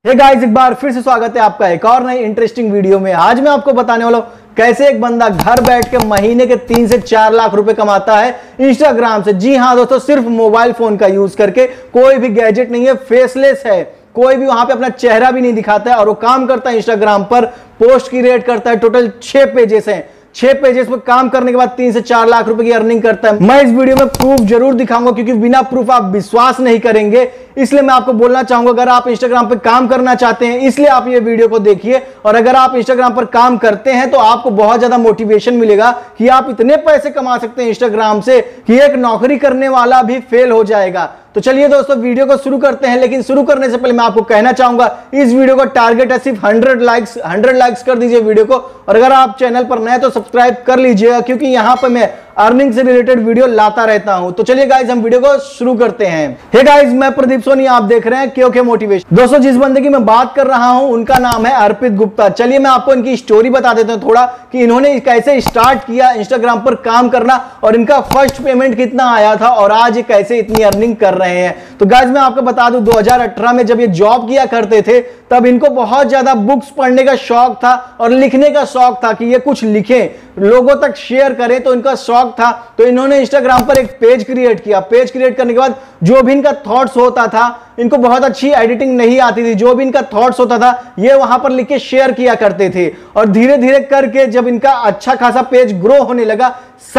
Hey guys, एक बार फिर से स्वागत है आपका एक और नई इंटरेस्टिंग वीडियो में। आज मैं आपको बताने वाला हूं कैसे एक बंदा घर बैठ के महीने के 3 से 4 लाख रुपए कमाता है इंस्टाग्राम से। जी हां दोस्तों, सिर्फ मोबाइल फोन का यूज करके। कोई भी गैजेट नहीं है, फेसलेस है, कोई भी वहां पे अपना चेहरा भी नहीं दिखाता है और वो काम करता है इंस्टाग्राम पर। पोस्ट क्रिएट करता है, टोटल 6 पेजेस हैं। 6 पेजेस पर काम करने के बाद 3 से 4 लाख रुपए की अर्निंग करता है। मैं इस वीडियो में प्रूफ जरूर दिखाऊंगा क्योंकि बिना प्रूफ आप विश्वास नहीं करेंगे। इसलिए मैं आपको बोलना चाहूंगा, अगर आप इंस्टाग्राम पर काम करना चाहते हैं इसलिए आप ये वीडियो को देखिए। और अगर आप इंस्टाग्राम पर काम करते हैं तो आपको बहुत ज्यादा मोटिवेशन मिलेगा कि आप इतने पैसे कमा सकते हैं इंस्टाग्राम से कि एक नौकरी करने वाला भी फेल हो जाएगा। तो चलिए दोस्तों, वीडियो को शुरू करते हैं। लेकिन शुरू करने से पहले मैं आपको कहना चाहूंगा, इस वीडियो का टारगेट है सिर्फ 100 लाइक्स कर दीजिए वीडियो को। और अगर आप चैनल पर नए तो सब्सक्राइब कर लीजिएगा क्योंकि यहां पर मैं अर्निंग से रिलेटेड वीडियो लाता रहता हूं। तो चलिए गाइज, हम वीडियो को शुरू करते हैं। हे गाइज, मैं प्रदीप सोनी, आप देख रहे हैं क्योंकि मोटिवेशन। दोस्तों, जिस बंदे की मैं बात कर रहा हूं उनका नाम है अर्पित गुप्ता। चलिए मैं आपको इनकी स्टोरी बता देता हूं थोड़ा कि इन्होंने कैसे स्टार्ट किया इंस्टाग्राम पर काम करना और इनका फर्स्ट पेमेंट कितना आया था और आज ये कैसे इतनी अर्निंग कर रहे हैं। तो गाइज मैं आपको बता दूं, 2018 में जब ये जॉब किया करते थे तब इनको बहुत ज्यादा बुक्स पढ़ने का शौक था और लिखने का शौक था कि ये कुछ लिखें, लोगों तक शेयर करें, तो इनका शौक था। तो इन्होंने इंस्टाग्राम पर एक पेज क्रिएट किया। पेज क्रिएट करने के बाद जो भी इनका थॉट्स होता था, इनको बहुत अच्छी एडिटिंग नहीं आती थी, जो भी इनका थॉट्स होता था ये वहां पर लिख के शेयर किया करते थे। और धीरे धीरे करके जब इनका अच्छा खासा पेज ग्रो होने लगा,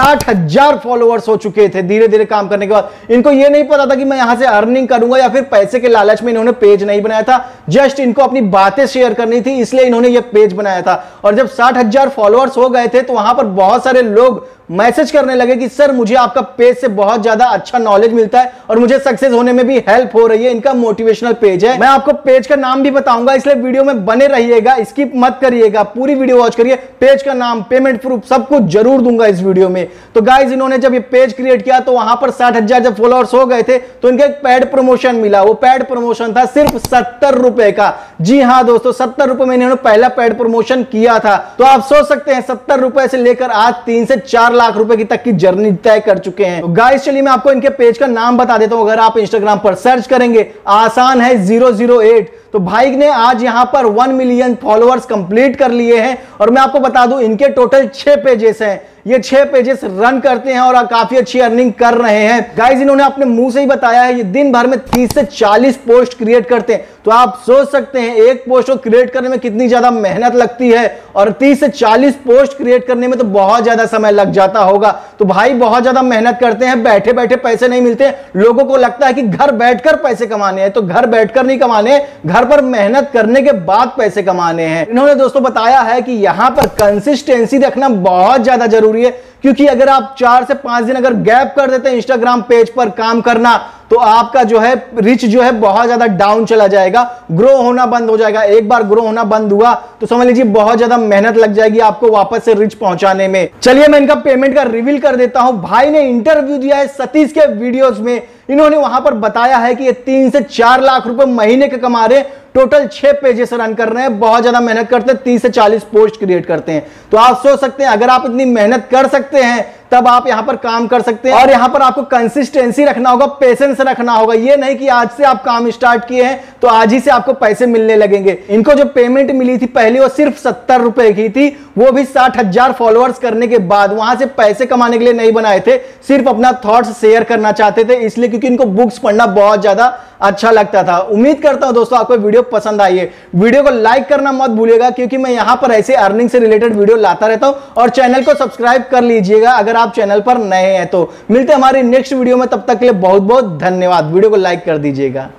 60,000 फॉलोअर्स हो चुके थे। धीरे धीरे काम करने के बाद इनको ये नहीं पता था कि मैं यहां से अर्निंग करूंगा या फिर पैसे के लालच में इन्होंने पेज नहीं बनाया था। जस्ट इनको अपनी बातें शेयर करनी थी, इसलिए इन्होंने ये पेज बनाया था। और जब 60,000 फॉलोअर्स हो गए थे तो वहां पर बहुत सारे लोग मैसेज करने लगे कि सर मुझे आपका पेज से बहुत ज्यादा अच्छा नॉलेज मिलता है और मुझे सक्सेस होने में भी हेल्प हो रही है। इनका मोटिवेशनल पेज है। मैं आपको पेज का नाम भी बताऊंगा, इसलिए वीडियो में बने रहिएगा, स्किप मत करिएगा, पूरी वीडियो वॉच करिए। पेज का नाम, पेमेंट प्रूफ सब कुछ जरूर दूंगा इस वीडियो में। तो गाइज, इन्होंने जब ये पेज क्रिएट किया तो वहां पर 60,000 जब फॉलोअर्स हो गए थे तो इनको एक पेड प्रमोशन मिला। वो पेड प्रमोशन था सिर्फ 70 रुपए का। जी हां दोस्तों, 70 रुपए में इन्होंने पहला पेड प्रमोशन किया था। तो आप सोच सकते हैं 70 रुपए से लेकर आज 3 से 4 लाख रुपए की तक की जर्नी तय कर चुके हैं। तो गाइस चलिए मैं आपको इनके पेज का नाम बता देता हूं। अगर आप इंस्टाग्राम पर सर्च करेंगे, आसान है 008। तो भाई ने आज यहां पर 1 मिलियन फॉलोअर्स कंप्लीट कर लिए हैं। और मैं आपको बता दूं, इनके टोटल 6 पेजेस हैं। ये 6 पेजेस रन करते हैं और काफी अच्छी अर्निंग कर रहे हैं। गाइज इन्होंने अपने मुंह से ही बताया है, ये दिन भर में 30 से 40 पोस्ट क्रिएट करते हैं। तो आप सोच सकते हैं एक पोस्ट को क्रिएट करने में कितनी ज्यादा मेहनत लगती है। और 30 से 40 पोस्ट क्रिएट करने में तो बहुत ज्यादा समय लग जाता होगा। तो भाई बहुत ज्यादा मेहनत करते हैं, बैठे बैठे पैसे नहीं मिलते। लोगों को लगता है कि घर बैठकर पैसे कमाने हैं, तो घर बैठकर नहीं कमाने, घर पर मेहनत करने के बाद पैसे कमाने हैं। इन्होंने दोस्तों बताया है कि यहां पर कंसिस्टेंसी रखना बहुत ज्यादा जरूरी है क्योंकि अगर आप 4 से 5 दिन अगर गैप कर देते हैं इंस्टाग्राम पेज पर काम करना तो आपका जो है रिच जो है बहुत ज्यादा डाउन चला जाएगा, ग्रो होना बंद हो जाएगा। एक बार ग्रो होना बंद हुआ तो समझ लीजिए बहुत ज्यादा मेहनत लग जाएगी आपको वापस से रिच पहुंचाने में। चलिए मैं इनका पेमेंट का रिवील कर देता हूं। भाई ने इंटरव्यू दिया है सतीश के वीडियोस में। इन्होंने वहां पर बताया है कि ये 3 से 4 लाख रुपए महीने के कमा रहे हैं। टोटल 6 पेजेस रन कर रहे हैं, बहुत ज्यादा मेहनत करते हैं, 30 से 40 पोस्ट क्रिएट करते हैं। तो आप सोच सकते हैं अगर आप इतनी मेहनत कर सकते हैं तब आप यहां पर काम कर सकते हैं। और यहां पर आपको कंसिस्टेंसी रखना होगा, पेशेंस रखना होगा। ये नहीं कि आज से आप काम स्टार्ट किए हैं तो आज ही से आपको पैसे मिलने लगेंगे। इनको जो पेमेंट मिली थी पहली वो सिर्फ 70 रुपए की थी, वो भी 60,000 फॉलोअर्स करने के बाद। वहां से पैसे कमाने के लिए नहीं बनाए थे, सिर्फ अपना थॉट्स शेयर करना चाहते थे, इसलिए क्योंकि इनको बुक्स पढ़ना बहुत ज्यादा अच्छा लगता था। उम्मीद करता हूं दोस्तों आपको वीडियो पसंद आई है। वीडियो को लाइक करना मत भूलिएगा क्योंकि मैं यहां पर ऐसे अर्निंग से रिलेटेड वीडियो लाता रहता हूं। और चैनल को सब्सक्राइब कर लीजिएगा अगर आप चैनल पर नए हैं तो। मिलते हैं हमारी नेक्स्ट वीडियो में, तब तक के लिए बहुत बहुत धन्यवाद। वीडियो को लाइक कर दीजिएगा।